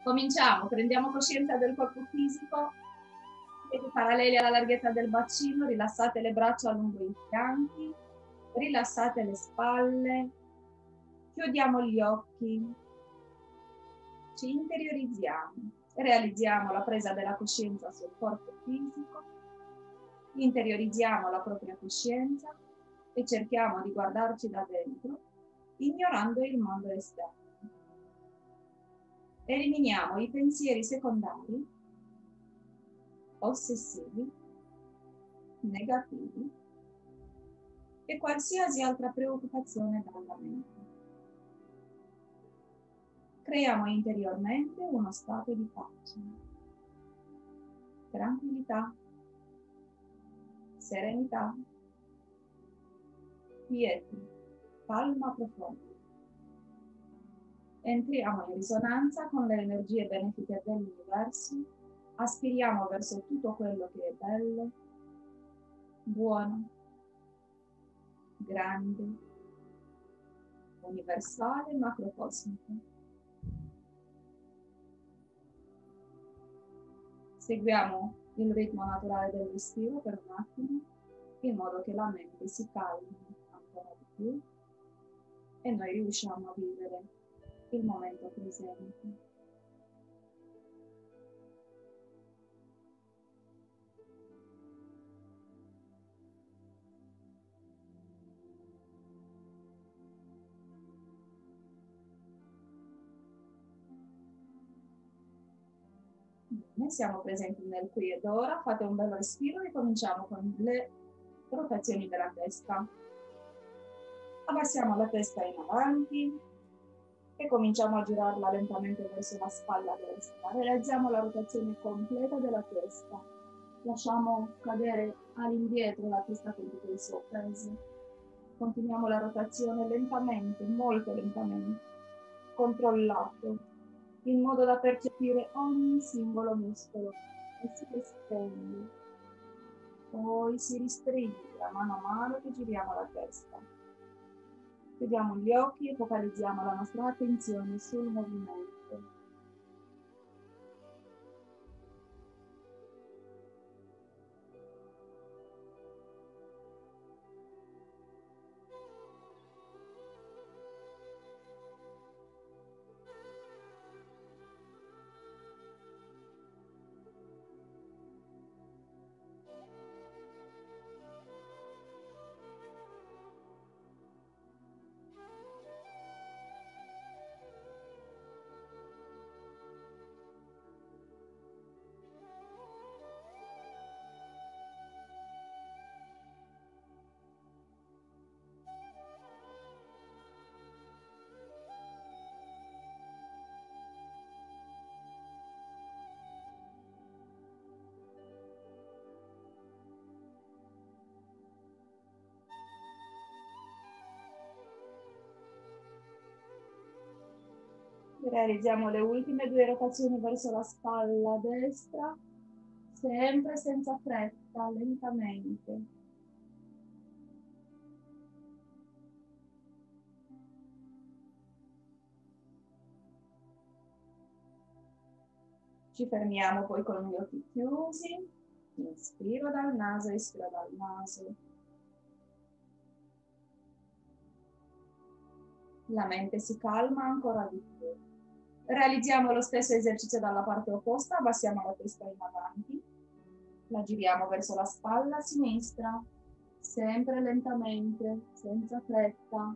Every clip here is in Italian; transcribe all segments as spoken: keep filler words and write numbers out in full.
Cominciamo, prendiamo coscienza del corpo fisico, piedi paralleli alla larghezza del bacino, rilassate le braccia lungo i fianchi, rilassate le spalle, chiudiamo gli occhi, ci interiorizziamo, realizziamo la presa della coscienza sul corpo fisico, interiorizziamo la propria coscienza e cerchiamo di guardarci da dentro, ignorando il mondo esterno. Eliminiamo i pensieri secondari, ossessivi, negativi e qualsiasi altra preoccupazione dalla mente. Creiamo interiormente uno stato di pace, tranquillità, serenità, quiete, calma profonda. Entriamo in risonanza con le energie benefiche dell'universo, aspiriamo verso tutto quello che è bello, buono, grande, universale, macrocosmico. Seguiamo il ritmo naturale del respiro per un attimo, in modo che la mente si calmi ancora di più e noi riusciamo a vivere il momento presente. Bene, siamo presenti nel qui ed ora, fate un bel respiro e cominciamo con le rotazioni della testa. Abbassiamo la testa in avanti e cominciamo a girarla lentamente verso la spalla destra. Realizziamo la rotazione completa della testa. Lasciamo cadere all'indietro la testa con tutto il suo peso. Continuiamo la rotazione lentamente, molto lentamente, controllato, in modo da percepire ogni singolo muscolo e si estende. Poi si ristringe mano a mano che giriamo la testa. Chiudiamo gli occhi e focalizziamo la nostra attenzione sul movimento. Realizziamo le ultime due rotazioni verso la spalla destra, sempre senza fretta, lentamente. Ci fermiamo poi con gli occhi chiusi, inspiro dal naso, espiro dal naso. La mente si calma ancora di più. Realizziamo lo stesso esercizio dalla parte opposta, abbassiamo la testa in avanti, la giriamo verso la spalla sinistra, sempre lentamente, senza fretta.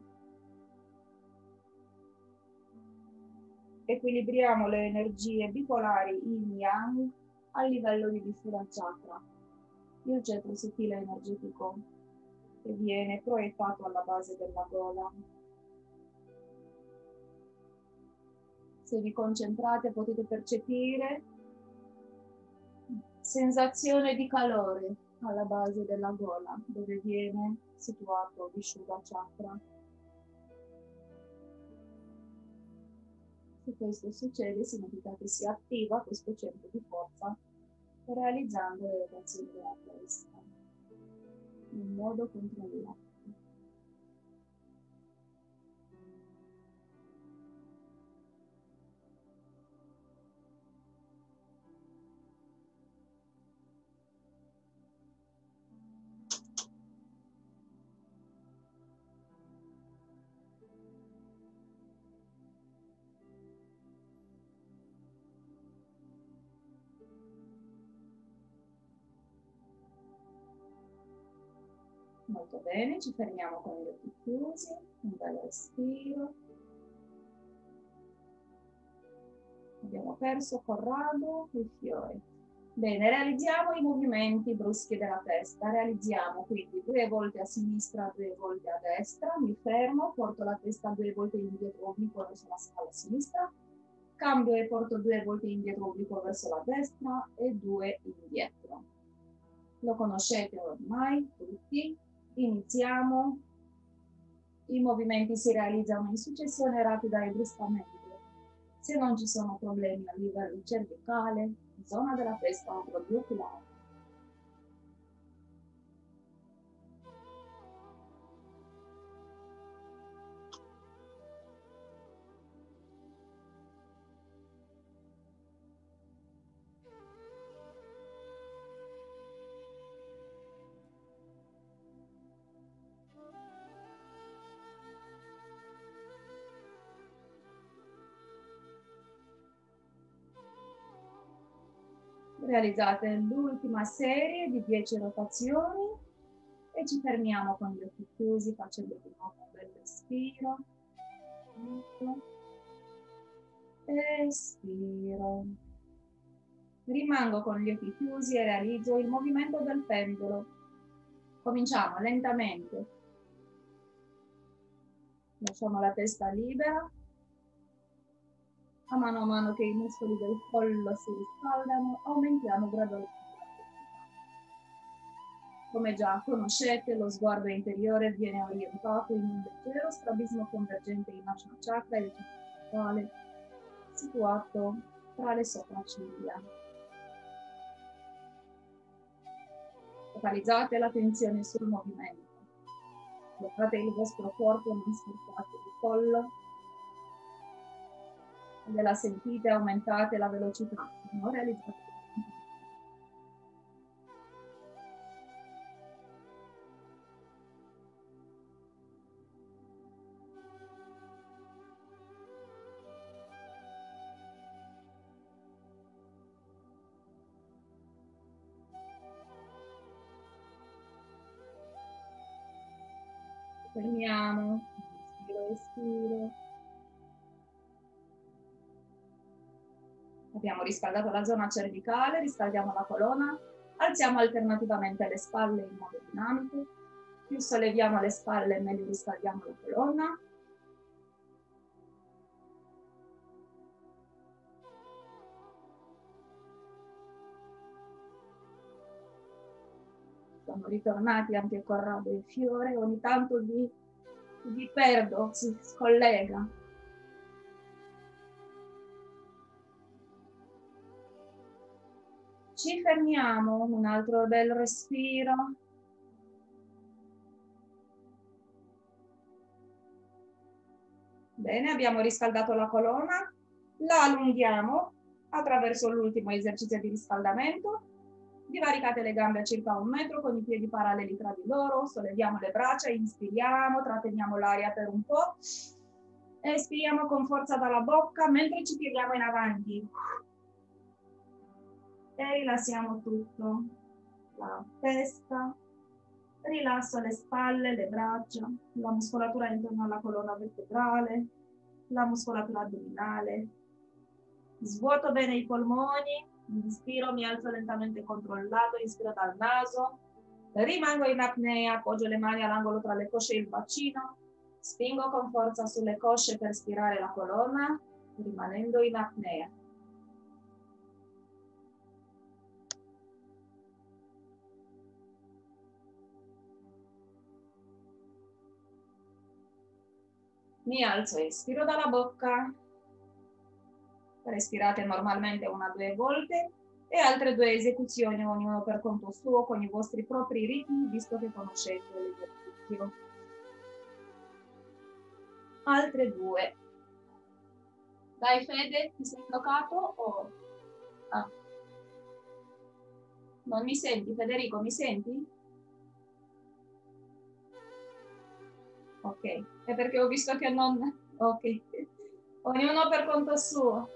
Equilibriamo le energie bipolari yin-yang a livello di Vishuddha Chakra, il centro sottile energetico che viene proiettato alla base della gola. Se vi concentrate potete percepire sensazione di calore alla base della gola, dove viene situato Vishuddha Chakra. Se questo succede, significa che si attiva questo centro di forza realizzando le rotazioni della testa in modo controllato. Molto bene, ci fermiamo con gli occhi chiusi, un bel respiro. Abbiamo perso Corrado e Fiore. Bene, realizziamo i movimenti bruschi della testa. Realizziamo quindi due volte a sinistra, due volte a destra. Mi fermo, porto la testa due volte indietro, obliquo verso la spalla sinistra. Cambio e porto due volte indietro, obliquo verso la destra e due indietro. Lo conoscete ormai tutti. Iniziamo. I movimenti si realizzano in successione rapida e bruscamente. Se non ci sono problemi a livello cervicale, zona della testa o globi oculari. Realizzate l'ultima serie di dieci rotazioni e ci fermiamo con gli occhi chiusi facendo di nuovo un bel respiro. Espiro. Rimango con gli occhi chiusi e realizzo il movimento del pendolo. Cominciamo lentamente. Lasciamo la testa libera. A mano a mano che i muscoli del collo si riscaldano, aumentiamo gradualmente. Come già conoscete, lo sguardo interiore viene orientato in un leggero strabismo convergente in Ajna Chakra, il centrale, situato tra le sopracciglia. Focalizzate l'attenzione sul movimento. Bloccate il vostro corpo, non sforzate il collo. Se la sentite, aumentate la velocità. Non realizzate. Fermiamo, respiro, respiro. Abbiamo riscaldato la zona cervicale, riscaldiamo la colonna, alziamo alternativamente le spalle in modo dinamico. Più solleviamo le spalle, meglio riscaldiamo la colonna. Sono ritornati anche Corrado e Fiore, ogni tanto vi, vi perdo, si scollega. Ci fermiamo, un altro bel respiro. Bene, abbiamo riscaldato la colonna, la allunghiamo attraverso l'ultimo esercizio di riscaldamento. Divaricate le gambe a circa un metro con i piedi paralleli tra di loro, solleviamo le braccia, inspiriamo, tratteniamo l'aria per un po', espiriamo con forza dalla bocca mentre ci tiriamo in avanti e rilassiamo tutto, la testa, rilasso le spalle, le braccia, la muscolatura intorno alla colonna vertebrale, la muscolatura addominale, svuoto bene i polmoni. Inspiro, mi alzo lentamente controllato, inspiro dal naso, rimango in apnea, appoggio le mani all'angolo tra le cosce e il bacino, spingo con forza sulle cosce per stirare la colonna, rimanendo in apnea. Mi alzo, espiro dalla bocca. Respirate normalmente una o due volte e altre due esecuzioni, ognuno per conto suo, con i vostri propri ritmi, visto che conoscete l'esercizio. Altre due. Dai Fede, ti sei bloccato o... Ah. Non mi senti, Federico, mi senti? Ok, è perché ho visto che non... Ok, ognuno per conto suo.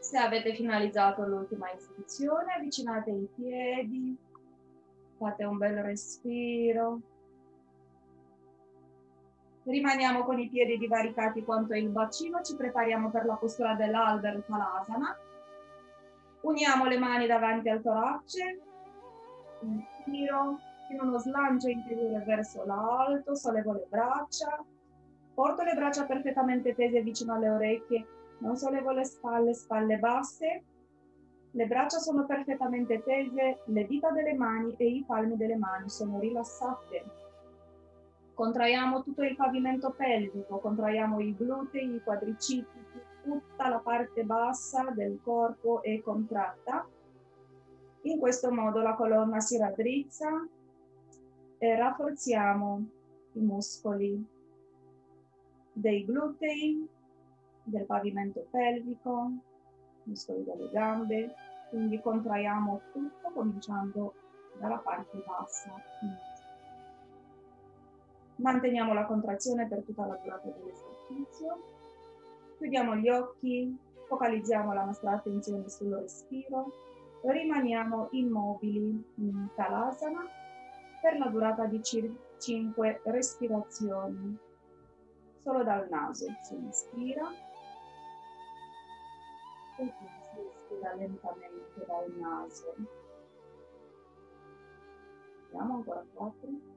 Se avete finalizzato l'ultima esecuzione, avvicinate i piedi, fate un bel respiro. Rimaniamo con i piedi divaricati quanto il bacino, ci prepariamo per la postura dell'albero Talasana. Uniamo le mani davanti al torace, inspiro, in uno slancio interiore verso l'alto, sollevo le braccia, porto le braccia perfettamente tese vicino alle orecchie, non sollevo le spalle, spalle basse, le braccia sono perfettamente tese, le dita delle mani e i palmi delle mani sono rilassate. Contraiamo tutto il pavimento pelvico, contraiamo i glutei, i quadricipiti, tutta la parte bassa del corpo è contratta. In questo modo la colonna si raddrizza e rafforziamo i muscoli dei glutei, del pavimento pelvico, muscoli delle gambe, quindi contraiamo tutto cominciando dalla parte bassa. Manteniamo la contrazione per tutta la durata dell'esercizio. Chiudiamo gli occhi, focalizziamo la nostra attenzione sul respiro, rimaniamo immobili in Talasana per la durata di circa cinque respirazioni. Solo dal naso si inspira e poi si espira lentamente dal naso. Vediamo ancora quattro.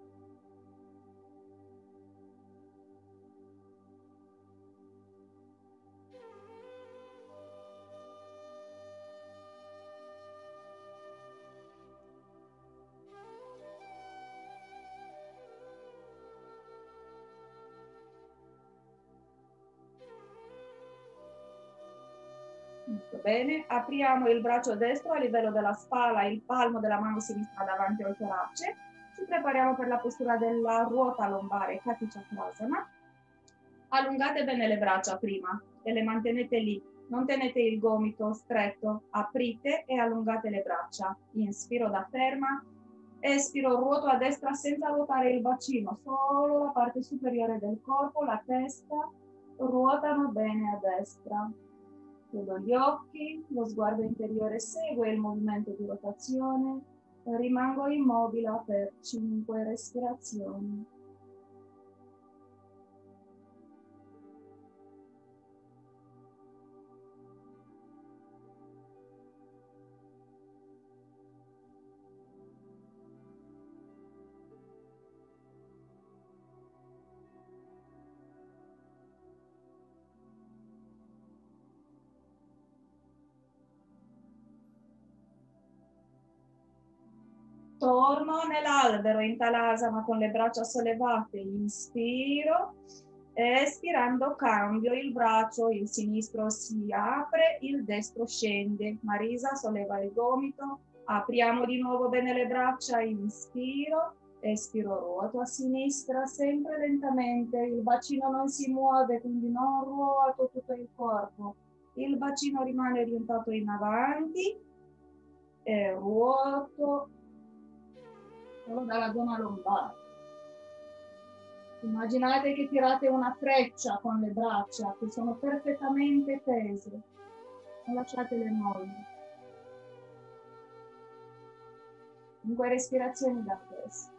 Molto bene, apriamo il braccio destro a livello della spalla, il palmo della mano sinistra davanti al torace. Ci prepariamo per la postura della ruota lombare, Kati Chakrasana. Allungate bene le braccia prima e le mantenete lì. Non tenete il gomito stretto, aprite e allungate le braccia. Inspiro da ferma, espiro, ruoto a destra senza ruotare il bacino, solo la parte superiore del corpo, la testa, ruotano bene a destra. Chiudo gli occhi, lo sguardo interiore segue il movimento di rotazione, rimango immobile per cinque respirazioni. Torno nell'albero in Talasana con le braccia sollevate, inspiro, espirando cambio il braccio, il sinistro si apre, il destro scende. Marisa solleva il gomito, apriamo di nuovo bene le braccia, inspiro, espiro, ruoto a sinistra, sempre lentamente, il bacino non si muove, quindi non ruoto tutto il corpo, il bacino rimane orientato in avanti e ruoto solo dalla zona lombare. Immaginate che tirate una freccia con le braccia che sono perfettamente tese, non lasciatele molle. cinque respirazioni da questo.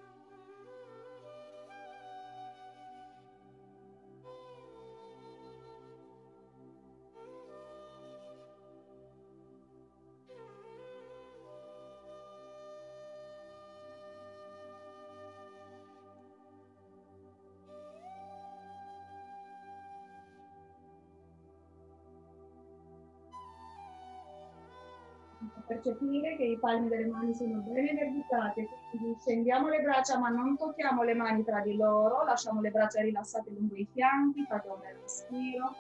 Percepire che i palmi delle mani sono ben energizzate, quindi scendiamo le braccia ma non tocchiamo le mani tra di loro, lasciamo le braccia rilassate lungo i fianchi, fate un bel respiro.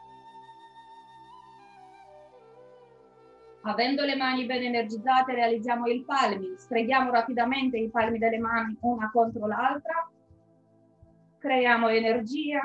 Avendo le mani ben energizzate realizziamo il palmi, streghiamo rapidamente i palmi delle mani una contro l'altra, creiamo energia.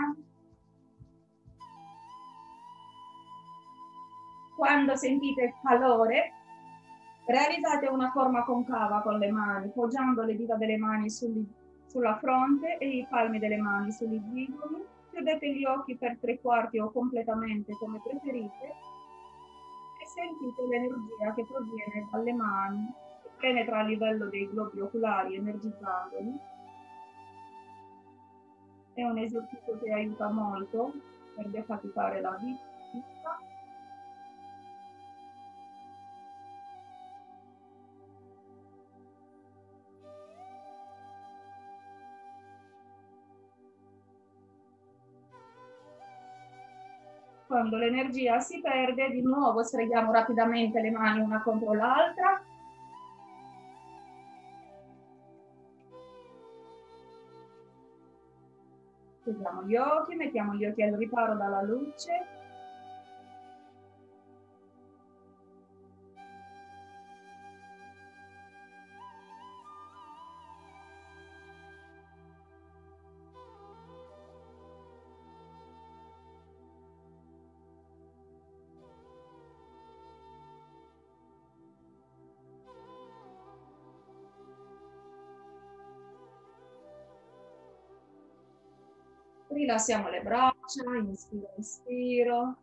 Quando sentite calore, realizzate una forma concava con le mani, poggiando le dita delle mani sul, sulla fronte e i palmi delle mani sugli zigomi. Chiudete gli occhi per tre quarti o completamente come preferite. sentite l'energia che proviene dalle mani, che penetra a livello dei globi oculari energizzandoli. È un esercizio che aiuta molto per defaticare la vista. Quando l'energia si perde, di nuovo streghiamo rapidamente le mani una contro l'altra. Chiudiamo gli occhi, mettiamo gli occhi al riparo dalla luce. Rilassiamo le braccia, inspiro, espiro.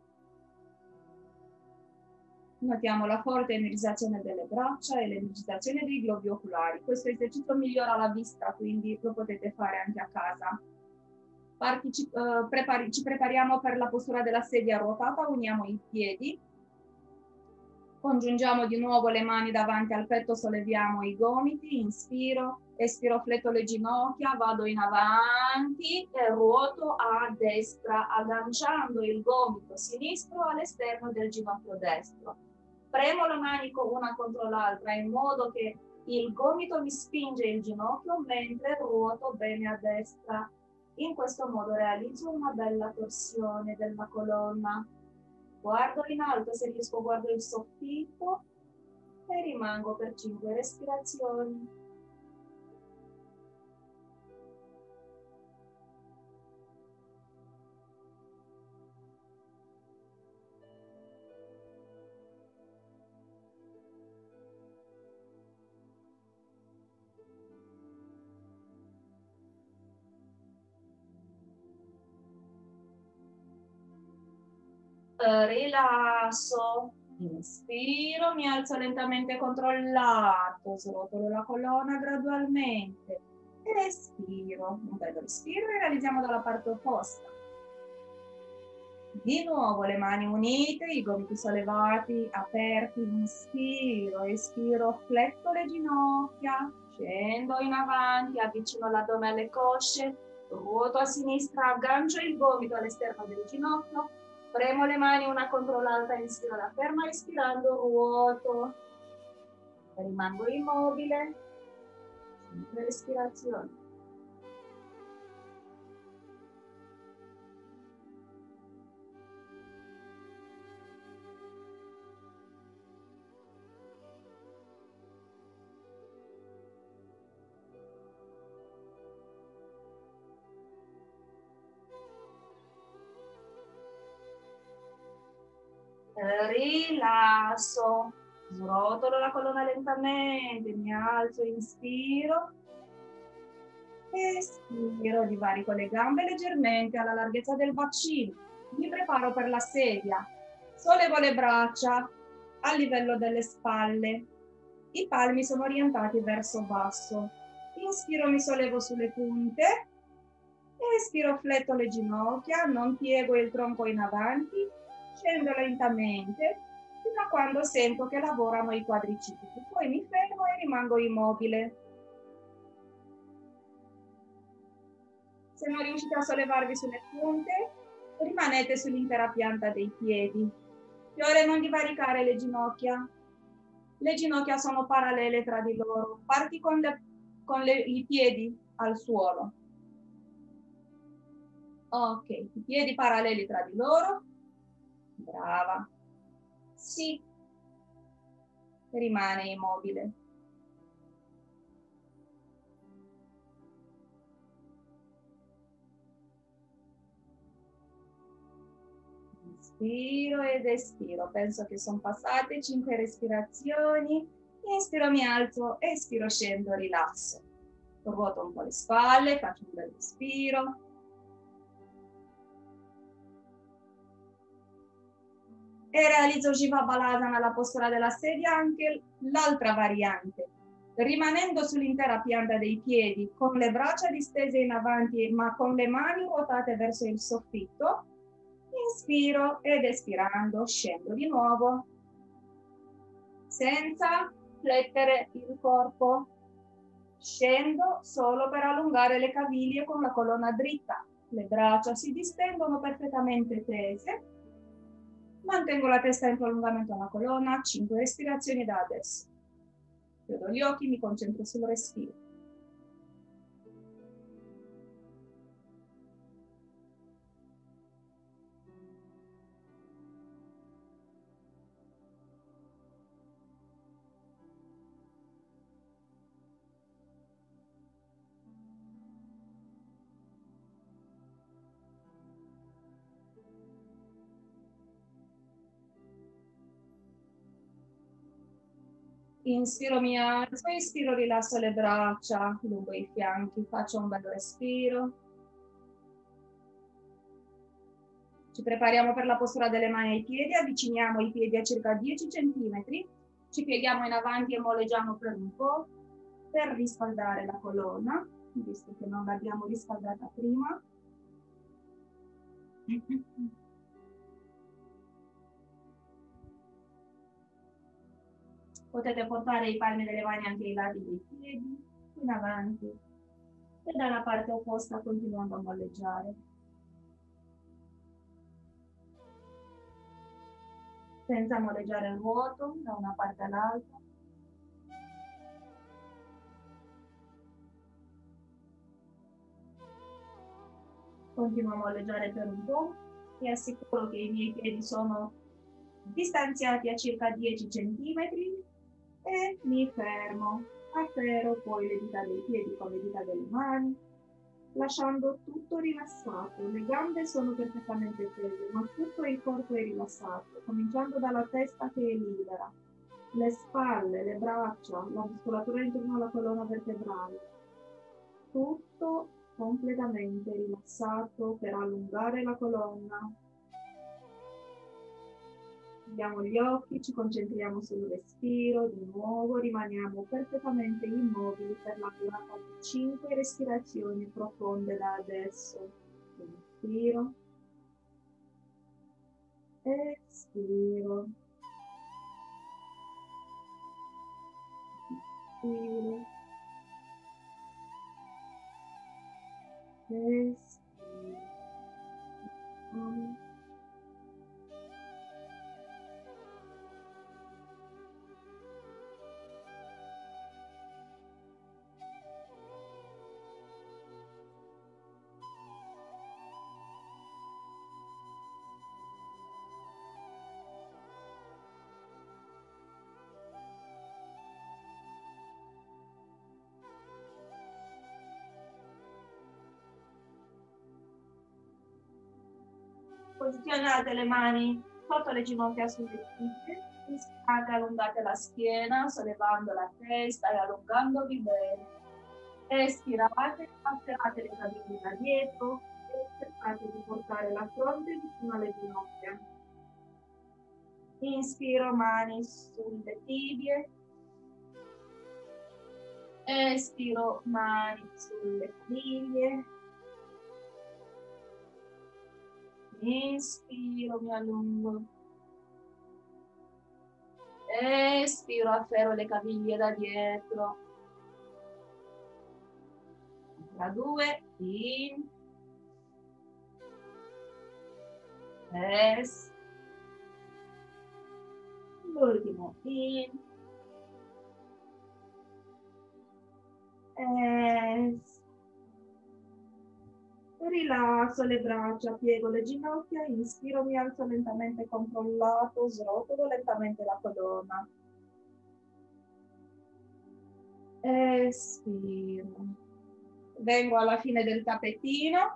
Notiamo la forte energizzazione delle braccia e l'energizzazione dei globi oculari. Questo esercizio migliora la vista, quindi lo potete fare anche a casa. Partici- eh, prepari- ci prepariamo per la postura della sedia ruotata, uniamo i piedi. Congiungiamo di nuovo le mani davanti al petto, solleviamo i gomiti, inspiro, espiro, fletto le ginocchia, vado in avanti e ruoto a destra, agganciando il gomito sinistro all'esterno del ginocchio destro. Premo le mani una contro l'altra in modo che il gomito mi spinge il ginocchio mentre ruoto bene a destra. In questo modo realizzo una bella torsione della colonna. Guardo in alto, se riesco guardo il soffitto e rimango per cinque respirazioni. Rilasso, inspiro, mi alzo lentamente contro il lato, srotolo la colonna gradualmente, espiro, un bel respiro e realizziamo dalla parte opposta. Di nuovo le mani unite, i gomiti sollevati, aperti, inspiro, espiro, fletto le ginocchia, scendo in avanti, avvicino l'addome alle cosce, ruoto a sinistra, aggancio il gomito all'esterno del ginocchio, premo le mani una contro l'altra, inspiro la ferma, espirando, ruoto, rimango immobile, sempre respirazione. Rilasso, srotolo la colonna lentamente, mi alzo, inspiro, espiro, divarico le gambe leggermente alla larghezza del bacino, mi preparo per la sedia, sollevo le braccia a livello delle spalle, i palmi sono orientati verso basso, inspiro, mi sollevo sulle punte, espiro, fletto le ginocchia, non piego il tronco in avanti, scendo lentamente fino a quando sento che lavorano i quadricipiti. Poi mi fermo e rimango immobile. Se non riuscite a sollevarvi sulle punte, rimanete sull'intera pianta dei piedi. Fiore, non divaricare le ginocchia. Le ginocchia sono parallele tra di loro. Parti con, le, con le, i piedi al suolo. Ok, i piedi paralleli tra di loro. Brava. Sì. Rimane immobile. Inspiro ed espiro. Penso che sono passate cinque respirazioni. Inspiro, mi alzo, espiro, scendo, rilasso. Ruoto un po' le spalle, faccio un bel respiro. E realizzo Shiva Balasana, la postura della sedia, anche l'altra variante. Rimanendo sull'intera pianta dei piedi, con le braccia distese in avanti, ma con le mani ruotate verso il soffitto, inspiro ed espirando scendo di nuovo, senza flettere il corpo. Scendo solo per allungare le caviglie con la colonna dritta. Le braccia si distendono perfettamente tese. Mantengo la testa in prolungamento alla colonna, cinque respirazioni da adesso. Chiudo gli occhi, mi concentro sul respiro. Inspiro, mi alzo, inspiro, rilasso le braccia lungo i fianchi, faccio un bel respiro. Ci prepariamo per la postura delle mani ai piedi, avviciniamo i piedi a circa dieci centimetri, ci pieghiamo in avanti e moleggiamo per un po' per riscaldare la colonna, visto che non l'abbiamo riscaldata prima. Potete portare i palmi delle mani anche ai lati dei piedi, in avanti e dalla parte opposta continuando a molleggiare. Senza molleggiare il vuoto da una parte all'altra. Continuo a molleggiare per un po' e assicuro che i miei piedi sono distanziati a circa dieci centimetri e mi fermo. Afferro poi le dita dei piedi con le dita delle mani, lasciando tutto rilassato. Le gambe sono perfettamente tese, ma tutto il corpo è rilassato, cominciando dalla testa che è libera, le spalle, le braccia, la muscolatura intorno alla colonna vertebrale. Tutto completamente rilassato per allungare la colonna. Chiudiamo gli occhi, ci concentriamo sul respiro, di nuovo rimaniamo perfettamente immobili per la durata di cinque respirazioni profonde da adesso. Inspiro, espiro, inspiro, espiro. Posizionate le mani sotto le ginocchia sulle spine, inspirate, allungate la schiena, sollevando la testa e allungandovi bene. Espirate, afferrate le caviglie da dietro e cercate di portare la fronte vicino alle ginocchia. Inspiro, mani sulle tibie. Espiro, mani sulle caviglie. Inspiro, mi allungo. Espiro, afferro le caviglie da dietro. La due, in. Es. L'ultimo, in. Es. Rilasso le braccia, piego le ginocchia, inspiro, mi alzo lentamente controllato, srotolo lentamente la colonna. Espiro. Vengo alla fine del tappetino.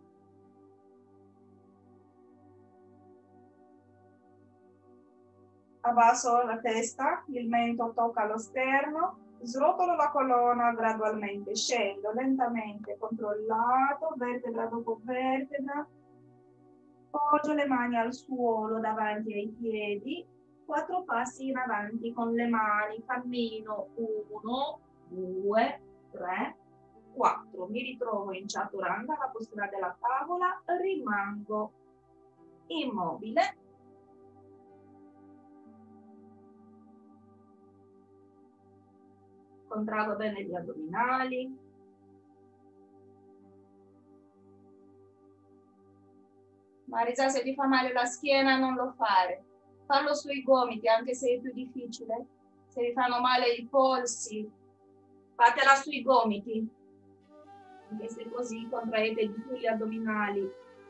Abbasso la testa, il mento tocca lo sterno. Srotolo la colonna gradualmente, scendo lentamente, controllato, vertebra dopo vertebra. Appoggio le mani al suolo davanti ai piedi, quattro passi in avanti con le mani, cammino uno, due, tre, quattro. Mi ritrovo in chaturanga, la postura della tavola, rimango immobile. Contrago bene gli addominali. Marisa, se ti fa male la schiena non lo fare. Fallo sui gomiti, anche se è più difficile. Se vi fanno male i polsi, fatela sui gomiti. Anche se così contraete di più gli addominali.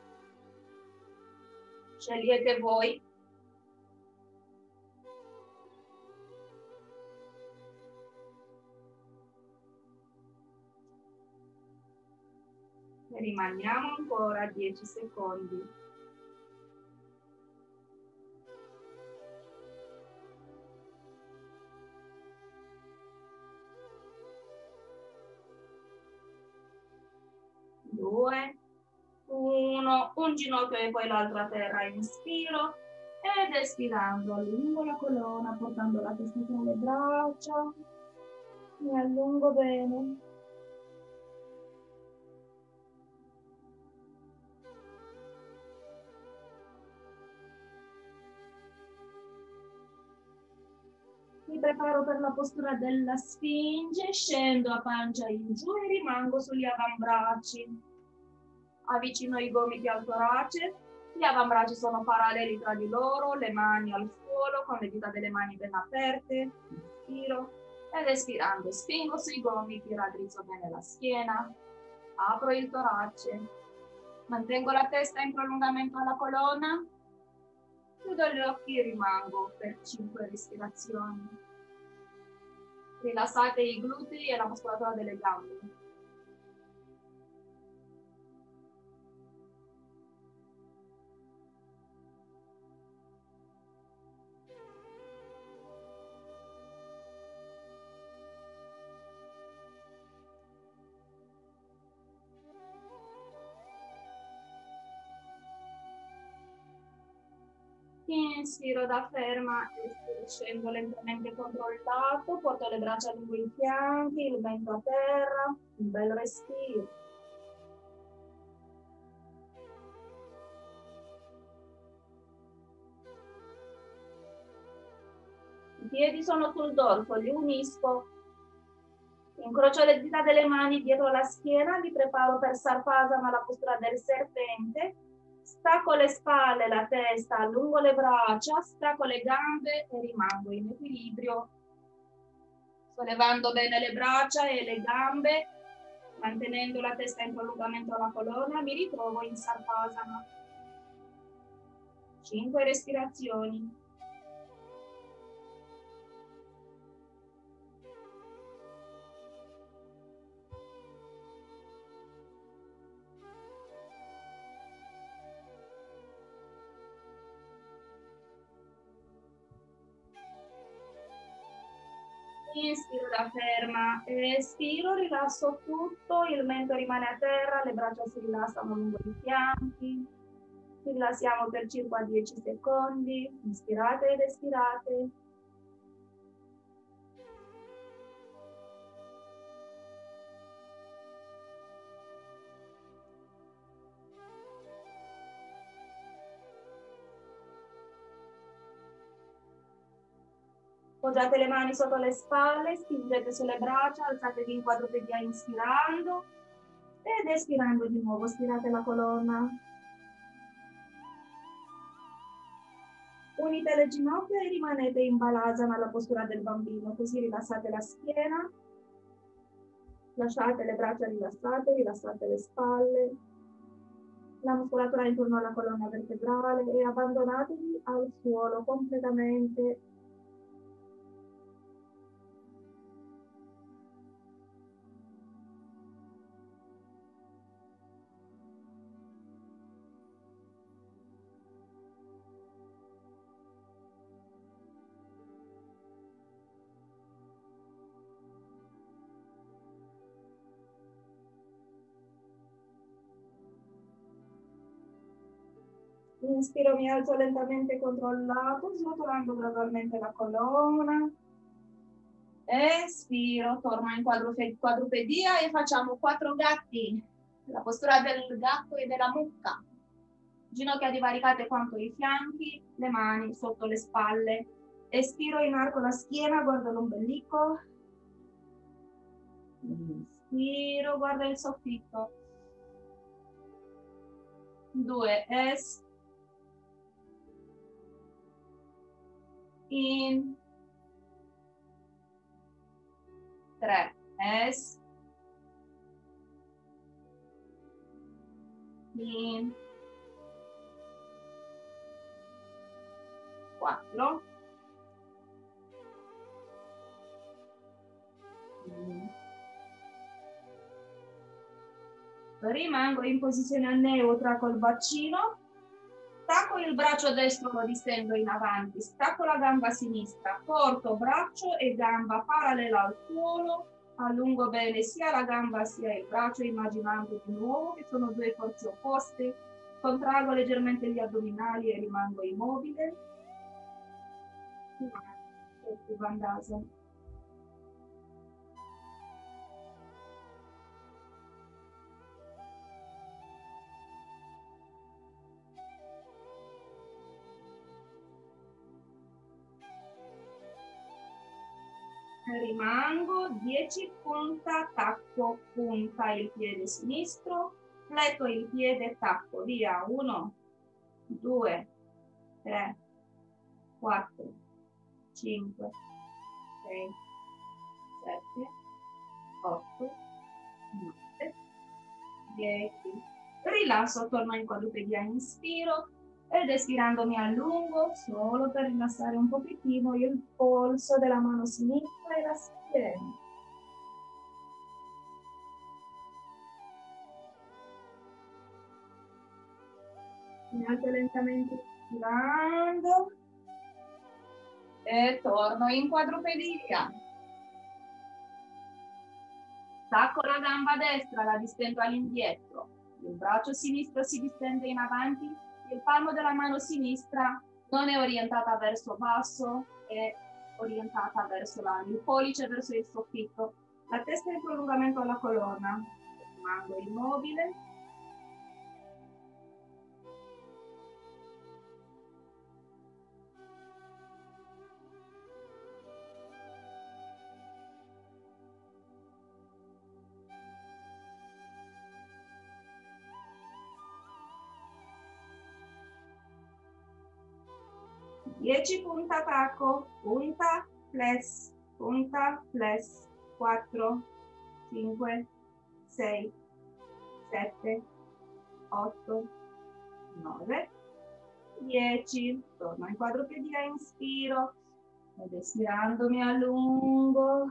Scegliete voi. E rimaniamo ancora dieci secondi. Due, uno, un ginocchio e poi l'altro a terra, inspiro ed espirando allungo la colonna portando la testa tra le braccia, mi allungo bene. Mi preparo per la postura della sfinge, scendo a pancia in giù e rimango sugli avambracci. Avvicino i gomiti al torace, gli avambracci sono paralleli tra di loro, le mani al suolo con le dita delle mani ben aperte, inspiro ed espirando spingo sui gomiti, raddrizzo bene la schiena, apro il torace, mantengo la testa in prolungamento alla colonna, chiudo gli occhi e rimango per cinque respirazioni. Rilassate i glutei e la muscolatura delle gambe. Inspiro da ferma, espiro, scendo lentamente contro il lato, porto le braccia lungo i fianchi, il mento a terra, un bel respiro. I piedi sono sul dorso, li unisco, incrocio le dita delle mani dietro la schiena, mi preparo per Sarpasana, la postura del serpente. Stacco le spalle, la testa, allungo le braccia, stacco le gambe e rimango in equilibrio, sollevando bene le braccia e le gambe, mantenendo la testa in prolungamento alla colonna, mi ritrovo in Sarpasana. cinque respirazioni. Inspiro da ferma, espiro, rilasso tutto, il mento rimane a terra, le braccia si rilassano lungo i fianchi, ci rilassiamo per circa dieci secondi, inspirate ed espirate. Poggiate le mani sotto le spalle, spingete sulle braccia, alzatevi in quadrupedia inspirando ed espirando di nuovo, stirate la colonna. Unite le ginocchia e rimanete in Balasana, la postura del bambino, così rilassate la schiena, lasciate le braccia rilassate, rilassate le spalle, la muscolatura intorno alla colonna vertebrale e abbandonatevi al suolo completamente. Inspiro, mi alzo lentamente controllato, srotolando gradualmente la colonna. Espiro, torno in quadrupedia e facciamo quattro gatti. La postura del gatto e della mucca. Ginocchia divaricate quanto i fianchi, le mani sotto le spalle. Espiro, inarco la schiena, guardo l'ombelico. Inspiro, guarda il soffitto. Due, es. In. Tre, es. In. Quattro. In. Rimango in posizione neutra col bacino. Stacco il braccio destro, lo distendo in avanti, stacco la gamba sinistra, porto braccio e gamba parallela al suolo, allungo bene sia la gamba sia il braccio, immaginando di nuovo che sono due forze opposte, contraggo leggermente gli addominali e rimango immobile. Bandhasana. Rimango, dieci, punta, tacco, punta il piede sinistro, fletto il piede, tacco, via, uno, due, tre, quattro, cinque, sei, sette, otto, nove, dieci. Rilasso, torno in quadrupedia, inspiro ed espirando mi allungo solo per rilassare un pochettino il polso della mano sinistra e la schiena. Mi alzo lentamente girando e torno in quadrupedia. Stacco la gamba destra, la distendo all'indietro. Il braccio sinistro si distende in avanti. Il palmo della mano sinistra non è orientata verso basso, è orientata verso l'alto, il pollice verso il soffitto, la testa in prolungamento alla colonna. Rimango immobile. dieci, punta, tacco, punta, flex, punta, flex, quattro, cinque, sei, sette, otto, nove, dieci. Torno in quadrupedia, inspiro ed espirandomi a lungo.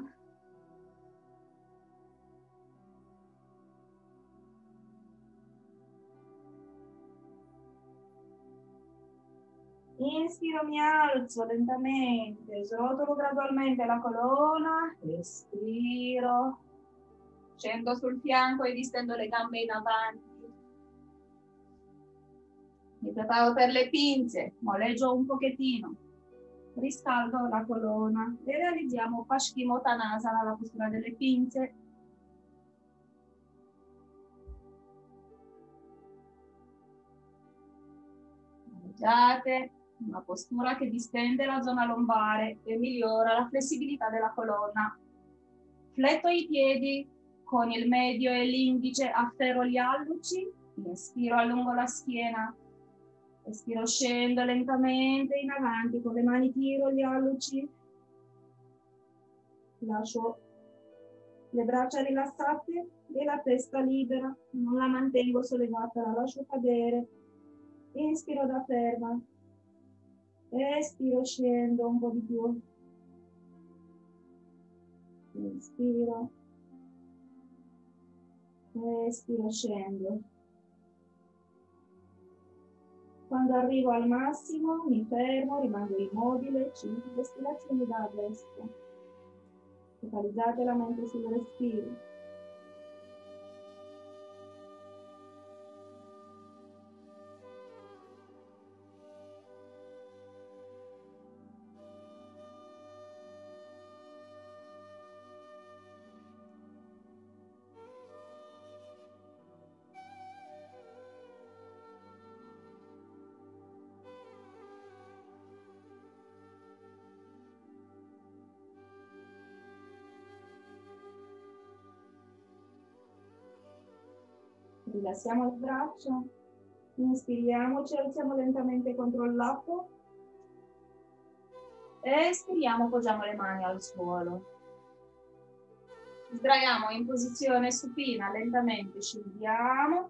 Inspiro, mi alzo lentamente, srotolo gradualmente la colonna, espiro, scendo sul fianco e distendo le gambe in avanti. Mi preparo per le pinze, moleggio un pochettino, riscaldo la colonna e realizziamo Paschimottanasana, la postura delle pinze. Molleggiate. Una postura che distende la zona lombare e migliora la flessibilità della colonna. Fletto i piedi con il medio e l'indice, afferro gli alluci, inspiro, allungo la schiena, espiro, scendo lentamente in avanti, con le mani tiro gli alluci, lascio le braccia rilassate e la testa libera, non la mantengo sollevata, la lascio cadere, inspiro da ferma. Espiro, scendo un po' di più. Inspiro. Espiro, scendo. Quando arrivo al massimo mi fermo, rimango immobile, cinque respirazioni da destra. Focalizzate la mente sul respiro. Rilassiamo le braccia, inspiriamo, ci alziamo lentamente contro il lato. Espiriamo, poggiamo le mani al suolo. Sdraiamo in posizione supina, lentamente scendiamo.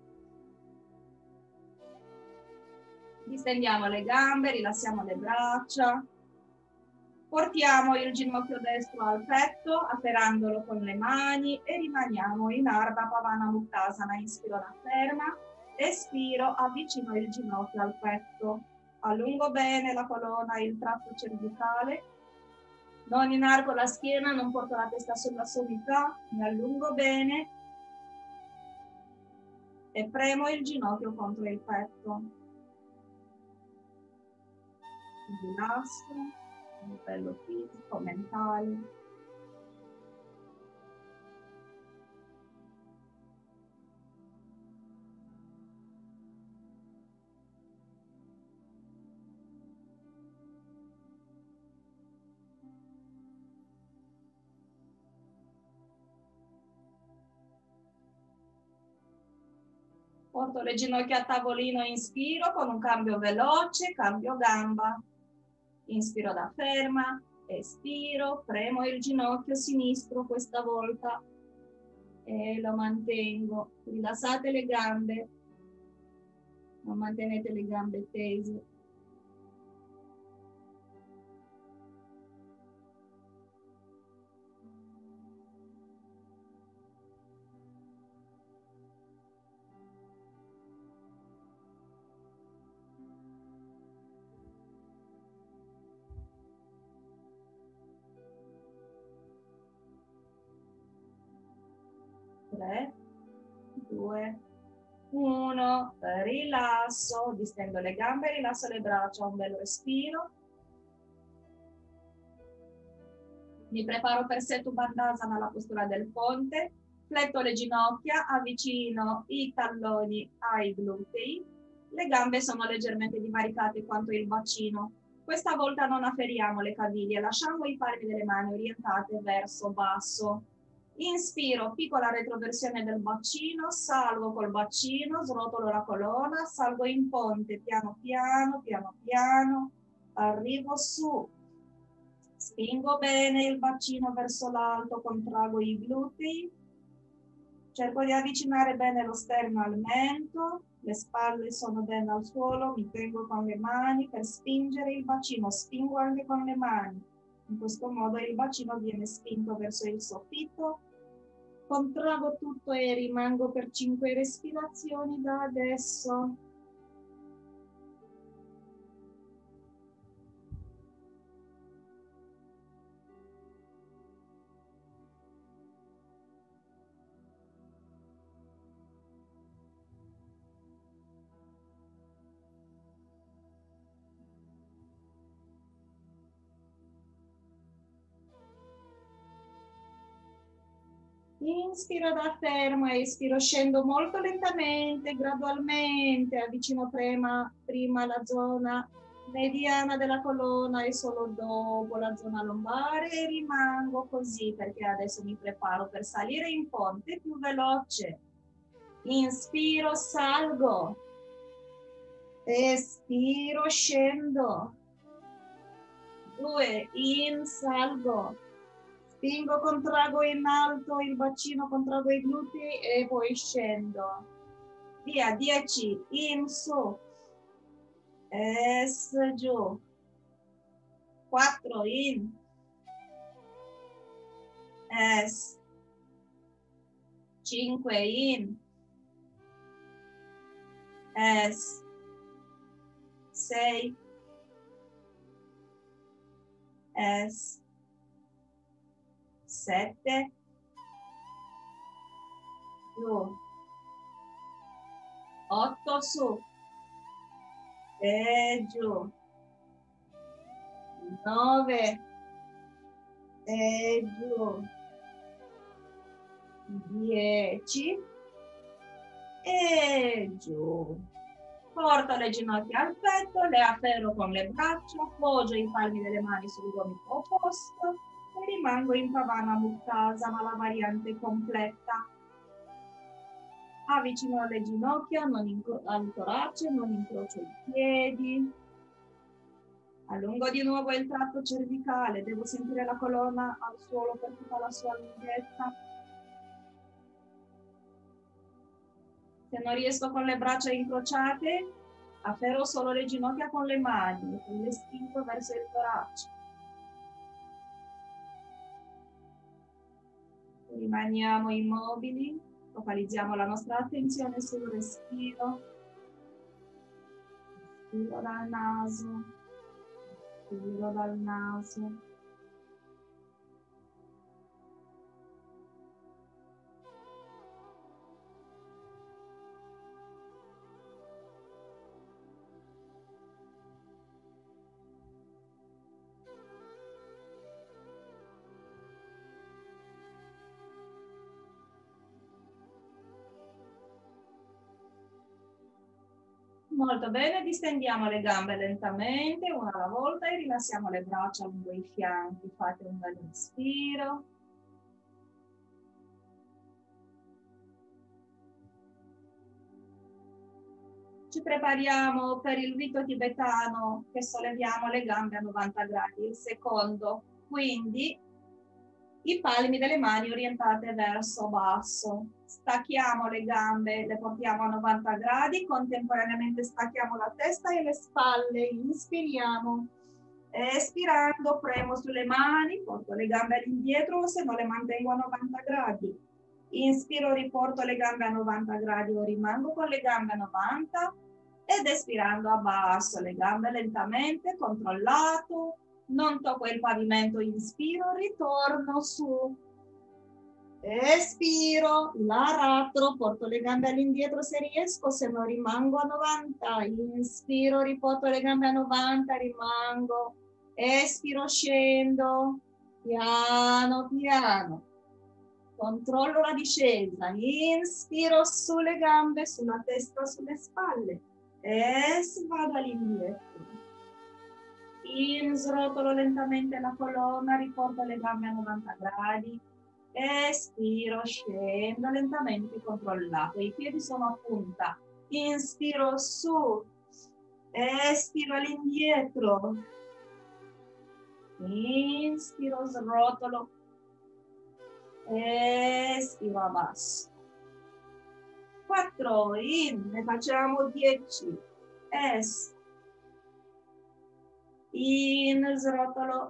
Distendiamo le gambe, rilassiamo le braccia. Portiamo il ginocchio destro al petto, afferrandolo con le mani e rimaniamo in Ardha Pavana Muktasana. Inspiro da ferma, espiro, avvicino il ginocchio al petto. Allungo bene la colonna, il tratto cervicale. Non inarco la schiena, non porto la testa sulla sommità, mi allungo bene e premo il ginocchio contro il petto. Rilasso, a livello fisico, mentale. Porto le ginocchia a tavolino, inspiro con un cambio veloce, cambio gamba. Inspiro da ferma, espiro, premo il ginocchio sinistro questa volta e lo mantengo. Rilassate le gambe, non mantenete le gambe tese. tre, due, uno, rilasso, distendo le gambe, rilasso le braccia, un bel respiro. Mi preparo per Setu Bandhasana, la postura del ponte, fletto le ginocchia, avvicino i talloni ai glutei, le gambe sono leggermente divaricate quanto il bacino. Questa volta non afferiamo le caviglie, lasciamo i palmi delle mani orientate verso basso. Inspiro, piccola retroversione del bacino, salgo col bacino, srotolo la colonna, salgo in ponte, piano piano, piano piano, arrivo su, spingo bene il bacino verso l'alto, contraggo i glutei, cerco di avvicinare bene lo sterno al mento, le spalle sono bene al suolo, mi tengo con le mani per spingere il bacino, spingo anche con le mani. In questo modo il bacino viene spinto verso il soffitto. Contraggo tutto e rimango per cinque respirazioni da adesso. Inspiro da fermo, espiro, scendo molto lentamente, gradualmente, avvicino prima, prima la zona mediana della colonna e solo dopo la zona lombare e rimango così perché adesso mi preparo per salire in ponte più veloce. Inspiro, salgo, espiro, scendo, due, in, salgo. Spingo, contraggo in alto il bacino, contraggo i glutei e poi scendo. Via, dieci, in, su, es, giù. quattro, in, es. cinque, in, es. sei, es. sette, giù, otto, su, e giù, nove, e giù, dieci, e giù. Porto le ginocchia al petto, le afferro con le braccia, appoggio i palmi delle mani sul gomito opposto e rimango in Pavana Muktasana, la variante completa. avvicino le ginocchia, non incro- al torace, non incrocio i piedi. Allungo di nuovo il tratto cervicale, devo sentire la colonna al suolo per tutta la sua lunghezza. Se non riesco con le braccia incrociate, afferro solo le ginocchia con le mani e poi le spingo verso il torace. Rimaniamo immobili, focalizziamo la nostra attenzione sul respiro. Respiro dal naso, respiro dal naso. Molto bene, distendiamo le gambe lentamente, una alla volta, e rilassiamo le braccia lungo i fianchi. Fate un bel respiro. Ci prepariamo per il rito tibetano che solleviamo le gambe a novanta gradi. Il secondo, quindi i palmi delle mani orientate verso basso. Stacchiamo le gambe, le portiamo a novanta gradi, contemporaneamente stacchiamo la testa e le spalle. Inspiriamo. Espirando, premo sulle mani, porto le gambe all'indietro, se no le mantengo a novanta gradi. Inspiro, riporto le gambe a novanta gradi o rimango con le gambe a novanta, ed espirando abbasso le gambe lentamente, controllato. Non tocco il pavimento, inspiro, ritorno su. Espiro, l'aratro, porto le gambe all'indietro se riesco, se no rimango a novanta. Inspiro, riporto le gambe a novanta, rimango. Espiro, scendo, piano piano. Controllo la discesa. Inspiro sulle gambe, sulla testa, sulle spalle. E vado all'indietro. In, srotolo lentamente la colonna, riporto le gambe a novanta gradi. Espiro, scendo lentamente, controllato. I piedi sono a punta. Inspiro su. Espiro all'indietro. Inspiro, srotolo. Espiro a basso. quattro, in, ne facciamo dieci. Es. In, srotolo.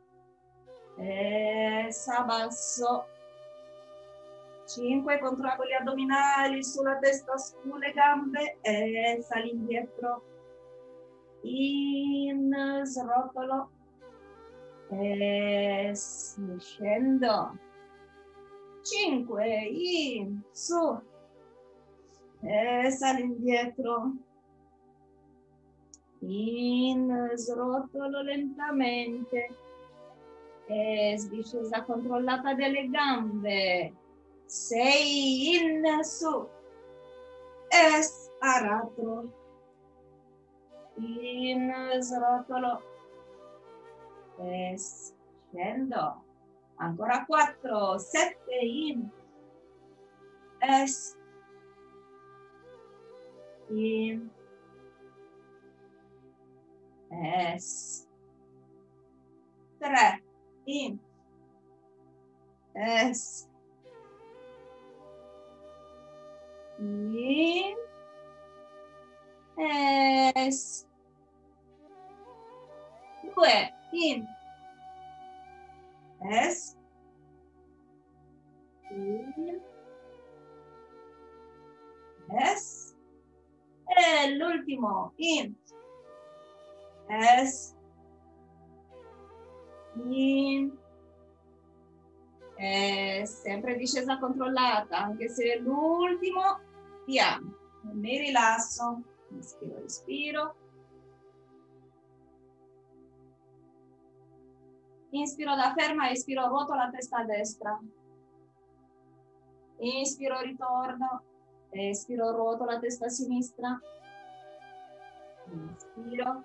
Es, a basso. cinque, contrago gli addominali, sulla testa, sulle gambe. Es, all'indietro. In, srotolo. Es, scendo. cinque, in, su. E sale indietro. In, srotolo lentamente. E discesa controllata delle gambe. sei, in, su. Es, aratro. In, srotolo. Es, scendo. Ancora quattro, sette, in. Es. In. Es. tre, in. Es. In. Es. due, in. Es. In. Es. E l'ultimo, in. Es. In. È sempre discesa controllata, anche se è l'ultimo, piano. Mi rilasso, inspiro, respiro. Inspiro da ferma, espiro, ruoto la testa a destra. Inspiro, ritorno. Espiro, ruoto la testa a sinistra. Inspiro.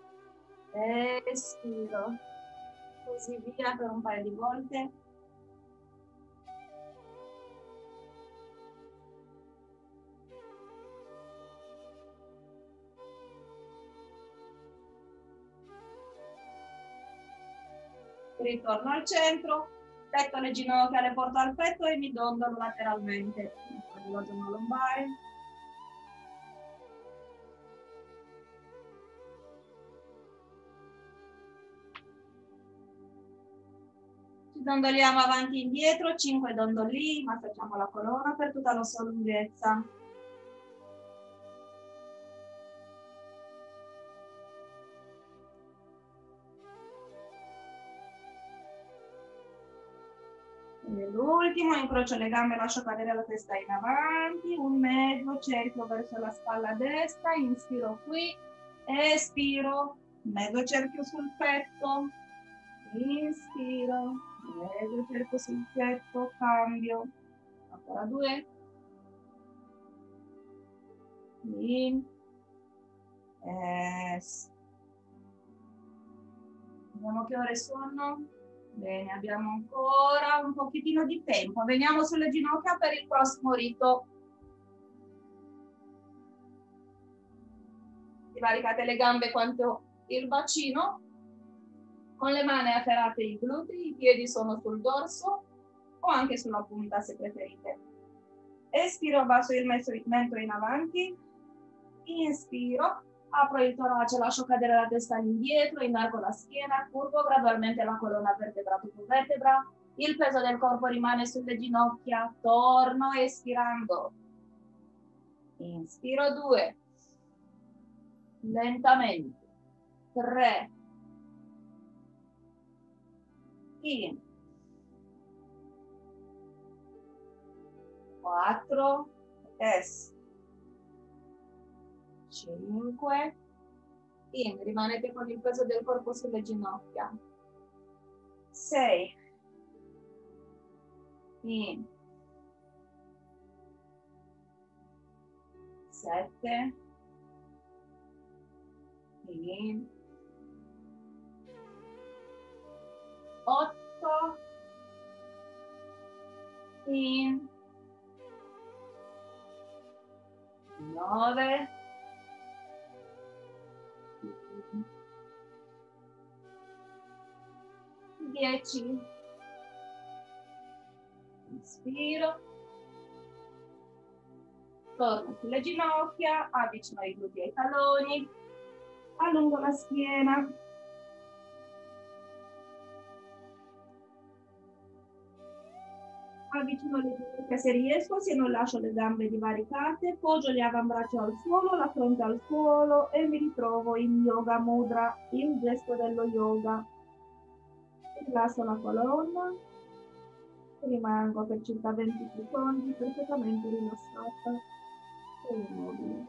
Espiro. Così via per un paio di volte. ritorno al centro, petto le ginocchia, le porto al petto e mi dondolo lateralmente. La zona lombare. Ci dondoliamo avanti e indietro, cinque dondoli, massaggiamo la colonna per tutta la sua lunghezza. L'ultimo, incrocio le gambe, lascio cadere la testa in avanti, un mezzo cerchio verso la spalla destra, inspiro qui, espiro, mezzo cerchio sul petto, inspiro, mezzo cerchio sul petto, cambio, ancora due, in, es. Vediamo che ore sono. Bene, abbiamo ancora un pochettino di tempo. Veniamo sulle ginocchia per il prossimo rito. Divaricate le gambe quanto il bacino. Con le mani afferrate i glutei, i piedi sono sul dorso o anche sulla punta se preferite. Espiro, abbasso il mento in avanti. Inspiro. Apro il torace, lascio cadere la testa indietro, inarco la schiena, curvo gradualmente la colonna vertebra dopo vertebra, il peso del corpo rimane sulle ginocchia, torno espirando. Inspiro due, lentamente, tre, in, quattro, es. cinque, in, rimanete con il peso del corpo sulle ginocchia, sei, in, sette, in, otto, in, nove, dieci, inspiro, torno sulle ginocchia, avvicino i glutei ai talloni, allungo la schiena, avvicino le ginocchia se riesco, se non lascio le gambe divaricate, poggio gli avambracci al suolo, la fronte al suolo e mi ritrovo in yoga mudra, il gesto dello yoga. Rilasso la colonna, rimango per circa venti secondi perfettamente rilassata e immobile.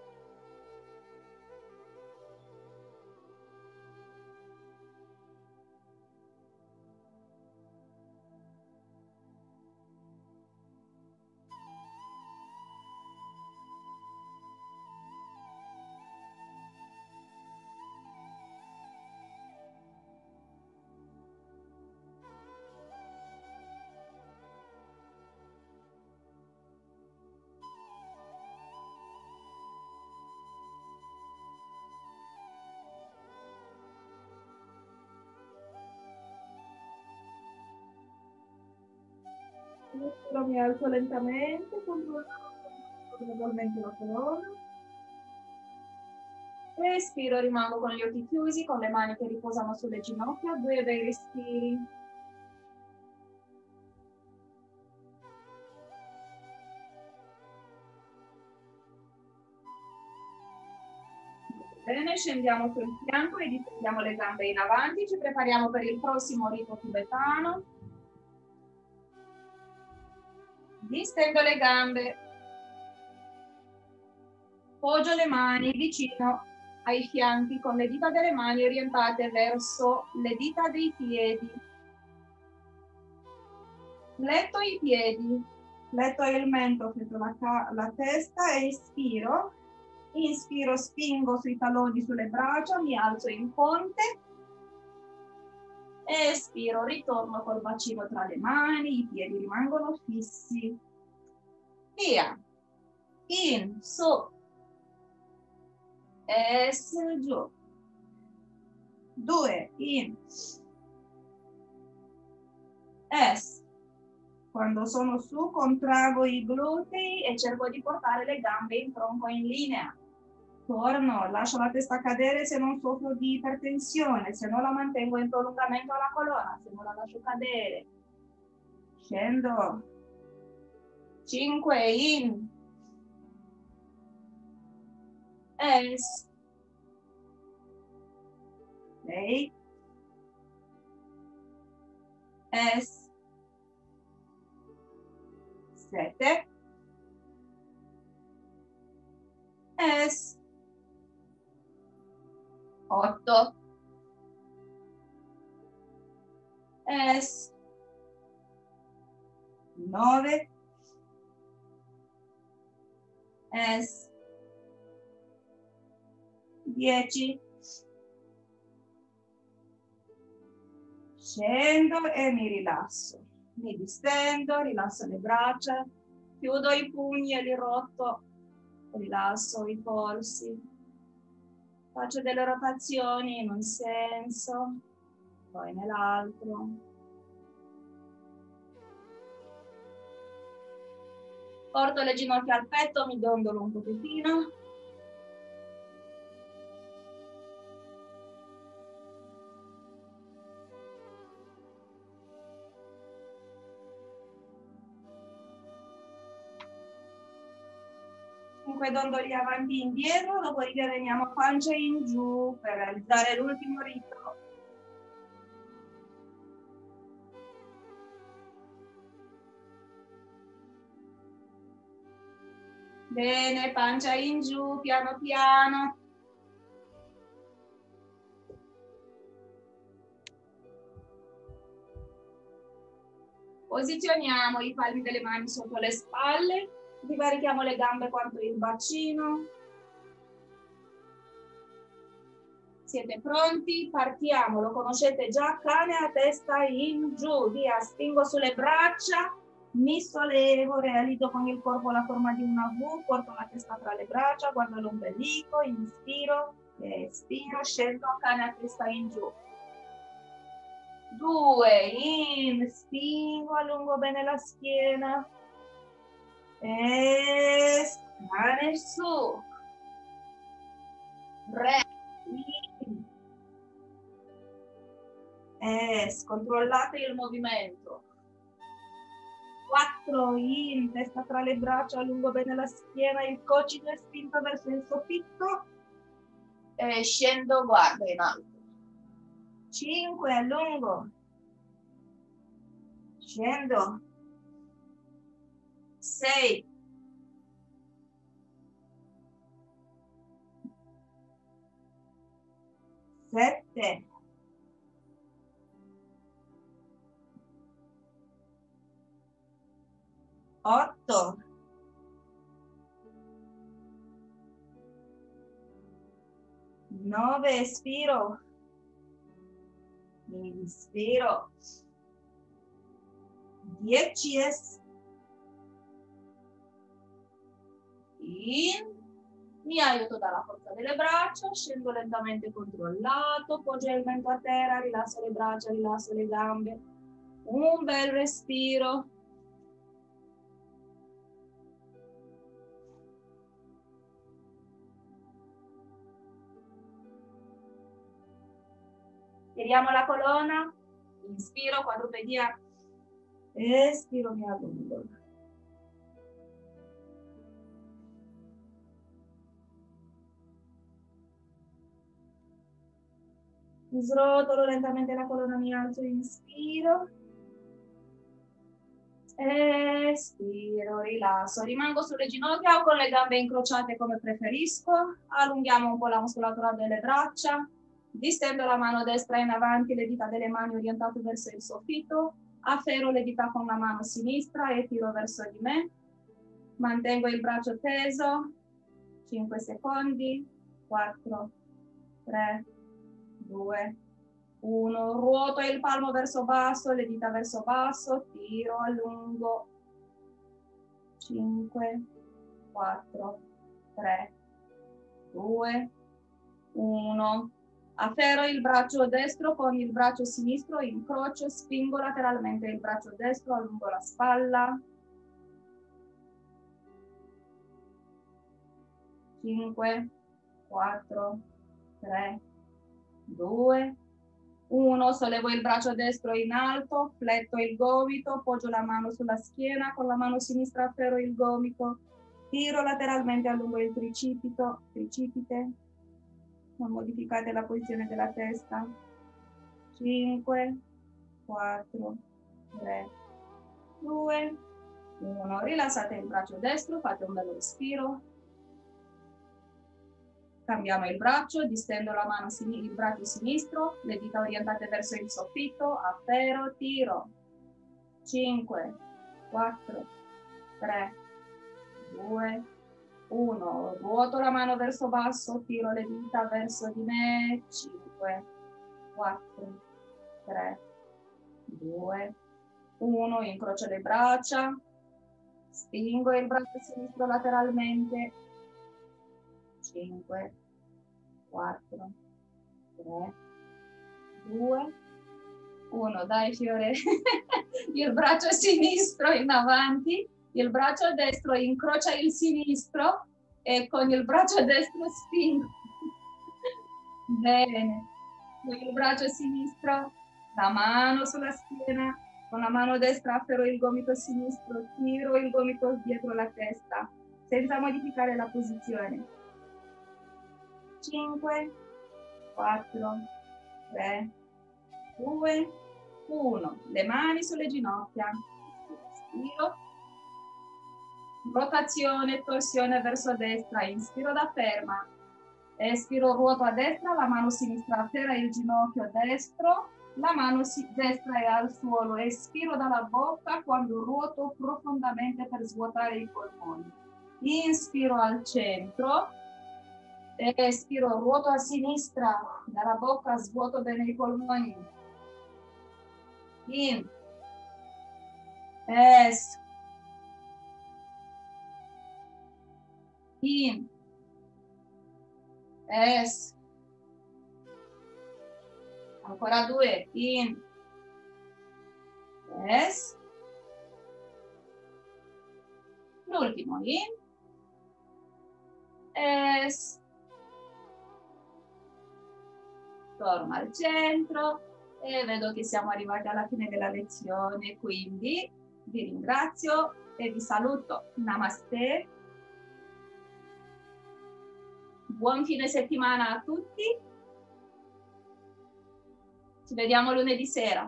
Respiro, mi alzo lentamente, controllo gradualmente la colonna. Respiro, rimango con gli occhi chiusi, con le mani che riposano sulle ginocchia, due bei respiri. Bene, scendiamo sul fianco e distendiamo le gambe in avanti, ci prepariamo per il prossimo rito tibetano. Distendo le gambe, poggio le mani vicino ai fianchi con le dita delle mani orientate verso le dita dei piedi. Fletto i piedi, fletto il mento, fletto la, la testa e espiro. Inspiro, spingo sui talloni, sulle braccia, mi alzo in ponte. Espiro, ritorno col bacino tra le mani, i piedi rimangono fissi. Via. In, su. Es, giù. Due, in. S. Quando sono su, contraggo i glutei e cerco di portare le gambe in tronco in linea. Torno, lascio la testa cadere se non soffro di ipertensione, se no la mantengo in prolungamento alla colonna, se non la lascio cadere. Scendo. cinque in. S. sei. S. sette. S. otto. S. nove. S. dieci. Scendo e mi rilasso. Mi distendo, rilasso le braccia, chiudo i pugni e li rotto, rilasso i polsi. Faccio delle rotazioni in un senso, poi nell'altro. Porto le ginocchia al petto, mi dondolo un pochettino. Cinque dondoli avanti e indietro, dopodiché veniamo a pancia in giù per realizzare l'ultimo rito. Bene, pancia in giù, piano piano. Posizioniamo i palmi delle mani sotto le spalle, divarichiamo le gambe quanto il bacino. Siete pronti? Partiamo, lo conoscete già, cane a testa in giù, via, spingo sulle braccia, mi sollevo, realizzo con il corpo la forma di una V, porto la testa tra le braccia, guardo l'ombelico, inspiro, espiro, scendo, cane a testa in giù. Due, in, spingo, allungo bene la schiena, e cane su, tre, in, es, controllate il movimento, quattro, in, testa tra le braccia, allungo bene la schiena, il coccyge è spinto verso il soffitto, e scendo, guardo in alto. cinque, allungo, scendo, sei, sette, otto, nove, espiro, inspiro, dieci, es, in, mi aiuto dalla forza delle braccia, scendo lentamente contro il lato, poggio il mento a terra, rilasso le braccia, rilasso le gambe, un bel respiro. Tiriamo la colonna, inspiro, quadrupedia, espiro, mi allungo. Srotolo lentamente la colonna, mi alzo, inspiro, espiro, rilasso, rimango sulle ginocchia o con le gambe incrociate come preferisco, allunghiamo un po' la muscolatura delle braccia, distendo la mano destra in avanti, le dita delle mani orientate verso il soffitto, afferro le dita con la mano sinistra e tiro verso di me, mantengo il braccio teso, cinque secondi, quattro, tre, due, uno, ruoto il palmo verso basso, le dita verso basso, tiro, allungo, cinque, quattro, tre, due, uno, Afferro il braccio destro con il braccio sinistro, incrocio, spingo lateralmente il braccio destro lungo la spalla. cinque, quattro, tre, due, uno. Sollevo il braccio destro in alto, fletto il gomito, poggio la mano sulla schiena, con la mano sinistra afferro il gomito, tiro lateralmente a lungo il tricipito, tricipite. Non modificate la posizione della testa. cinque, quattro, tre, due, uno. Rilassate il braccio destro, fate un bello respiro. Cambiamo il braccio, distendo la mano il braccio sinistro, le dita orientate verso il soffitto, afferro, tiro. cinque, quattro, tre, due, uno. Ruoto la mano verso basso, tiro le dita verso di me. cinque, quattro, tre, due, uno. Incrocio le braccia, spingo il braccio sinistro lateralmente. cinque, quattro, tre, due, uno. Dai Fiore, il braccio sinistro in avanti, il braccio destro incrocia il sinistro e con il braccio destro spingo. Bene, con il braccio sinistro, la mano sulla schiena, con la mano destra afferro il gomito sinistro, tiro il gomito dietro la testa, senza modificare la posizione. cinque, quattro, tre, due, uno. Le mani sulle ginocchia. Inspiro. Rotazione, torsione verso destra. Inspiro da ferma. Espiro, ruoto a destra, la mano sinistra afferra il ginocchio destro, la mano destra è al suolo. Espiro dalla bocca quando ruoto profondamente per svuotare i polmoni. Inspiro al centro. Espiro, ruoto a sinistra, dalla bocca svuoto bene i polmoni. In. Es. In. Es. Ancora due. In. Es. L'ultimo. In. Es. Torno al centro e vedo che siamo arrivati alla fine della lezione, quindi vi ringrazio e vi saluto. Namaste. Buon fine settimana a tutti. Ci vediamo lunedì sera.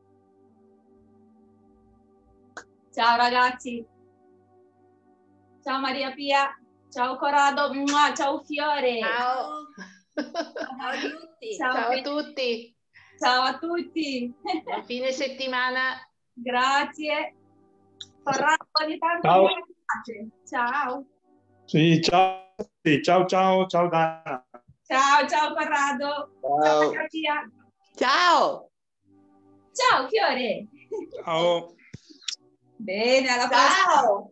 Ciao ragazzi. Ciao Maria Pia. Ciao Corrado. Ciao Fiore. Ciao. Ciao a tutti. Ciao, Ciao a tutti. Ciao a tutti. Buon fine settimana. Grazie. Corrado, ogni tanto Ciao. mi piace. Ciao. Sì, ciao. Sì, ciao, ciao, ciao Dana. Ciao, ciao Corrado. Ciao. Ciao Maria. Ciao. Ciao Fiore. Ciao. Bene, alla prossima.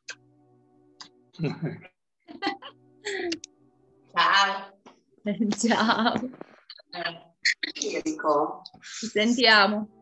Ciao. Ciao. Ciao. Ci sentiamo.